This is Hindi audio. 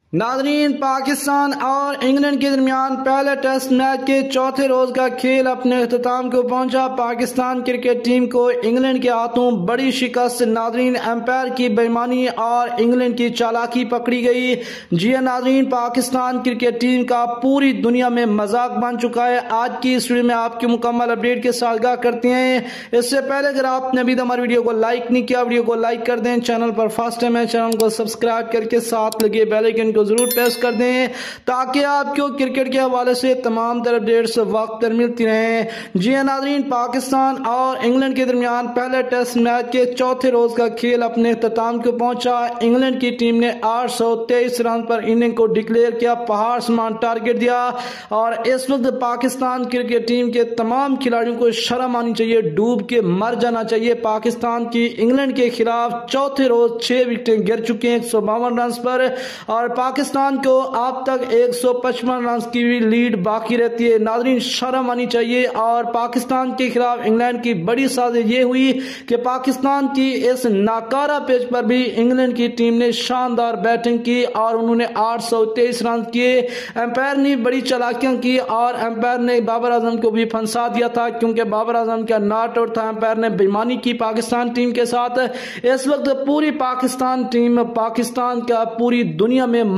नाजरीन, पाकिस्तान और इंग्लैंड के दरमियान पहले टेस्ट मैच के चौथे रोज का खेल अपने अख्ताम को पहुंचा। पाकिस्तान क्रिकेट टीम को इंग्लैंड के हाथों बड़ी शिकस्त। नाजरीन, एम्पायर की बेईमानी और इंग्लैंड की चालाकी पकड़ी गई। जी हां नाजरीन, पाकिस्तान क्रिकेट टीम का पूरी दुनिया में मजाक बन चुका है। आज की इस वीडियो में आपकी मुकम्मल अपडेट के साथ आगाह करते हैं। इससे पहले अगर आपने अभी हमारे वीडियो को लाइक नहीं किया, वीडियो को लाइक कर दें। चैनल पर फर्स्ट टाइम है, चैनल को सब्सक्राइब करके साथ लगे बेल आइकन को जरूर प्रेस कर दें ताकि आपको क्रिकेट के हवाले से तमाम तरह अपडेट्स वक्त पर मिलती रहें। जी हां नाज़रीन, पाकिस्तान और इंग्लैंड के दरमियान पहले टेस्ट मैच के चौथे रोज का खेल अपने अख्ताम को पहुंचा। इंग्लैंड की टीम ने 823 रन पर इनिंग को डिक्लेयर किया, पहाड़ समान टारगेट दिया। और इस वक्त पाकिस्तान क्रिकेट टीम के तमाम खिलाड़ियों को शर्म आनी चाहिए, डूब के मर जाना चाहिए। पाकिस्तान की इंग्लैंड के खिलाफ चौथे रोज 6 विकेटें गिर चुके हैं 152 रन पर, और पाकिस्तान को अब तक 155 रन की भी लीड बाकी रहती है। नाजरीन, शर्म आनी चाहिए। और पाकिस्तान के खिलाफ इंग्लैंड की बड़ी साजिश ये हुई कि पाकिस्तान की इस नाकारा पिच पर भी इंग्लैंड की टीम ने शानदार बैटिंग की और उन्होंने 823 रन किए। एम्पायर ने बड़ी चालाकियां की और एम्पायर ने बाबर आजम को भी फंसा दिया था, क्योंकि बाबर आजम का नॉट आउट था। एम्पायर ने बेईमानी की पाकिस्तान टीम के साथ। इस वक्त पूरी पाकिस्तान टीम, पाकिस्तान का पूरी दुनिया में